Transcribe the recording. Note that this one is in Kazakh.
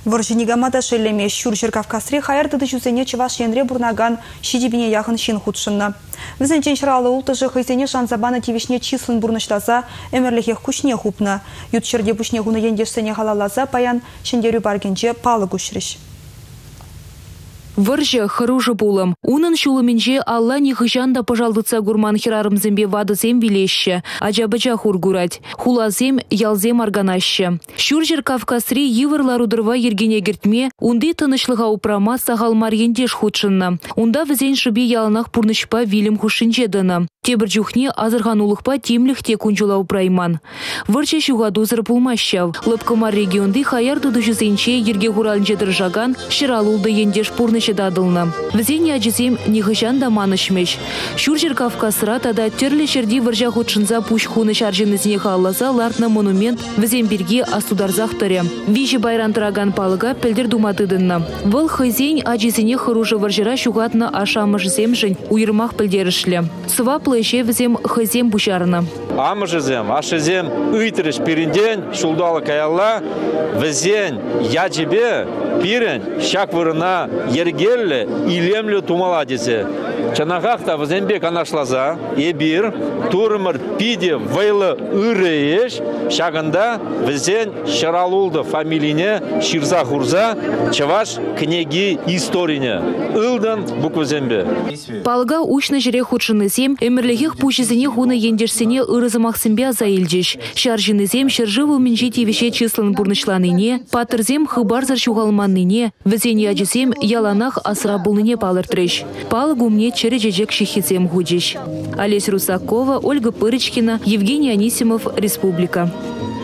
Варжинигамада шеллеме Шуршир Кавказре хаярды жузене чываш енре бурнаган шидибине яхын шин худшынна. Візен шыралы ултыжы хайзене шанзабаны тивишне числын бурнышлаза, эмерлихех кушне хупна. Ютшерде бушне гуны ендешсене халалаза паян шендерю баргенже палы кушрыш. Варжа хороша булам. Унын шулыминже Алла нихыжанда пожалдыца гурман хирарымзембе вадызем билеще. Аджабача хургурать. Хулазем ялзем арганаще. Шуржер Кавказри йывырла рудырва ергене гертме, унды тынышлыға упрама сағалмар ендеш худшынна. Унда візен шыби яланах пурнышпа вилім хушинчедыны. Тебір жүхне азырғанулықпа темліхте күнжула упрайман. Варжа шуғадузыр пулмащав. Лыпкымар регионды хаярды дүжізенче ерге хуралынче дыржаган шыралулды ендеш пурныш дадылна. Візен яджизем нихыжан да манышмеш. Шуржер Кавказра тада терлі жерди варжа худшынза пуш хуны шаржынызіне халлаза лартна монумент візен бірге астударзақтыры. Вижі байран тұраган палыға пілдір думатыдынна. Выл хызен аджизіне хыружы варжыра шуғатна ашамыш земжін уйырмақ пілдерішлі. Сываплы еше візем хызем бушарына. Амыжызем, ашызем үйтіріш пирінден шулдалы каялла візен яджибе пирін шак вырына ергелі илемлі тумаладезе. Чанағақта візенбек анашлаза, ебір, турымыр пиде вайлы үрейеш, шағында візен шыралулды фамилине ширза хурза, чаваш кнеги историне. Илдан буквізенбе. Палга учны жире худшынызем, эмірлігіх пушызіне хуны ендерсіне ырызымақсынбе заилдеш. Шаржынызем шыржывыл мінжи тевеше числын бурнышланыне, патырзем хыбарзар шуғалманныне, візен яджызем яланах асыра булныне палыртрыш. Палгу мне чере жежек шихизем худиш. Олесь Русакова, Ольга Пырочкина, Евгений Анисимов, Республика.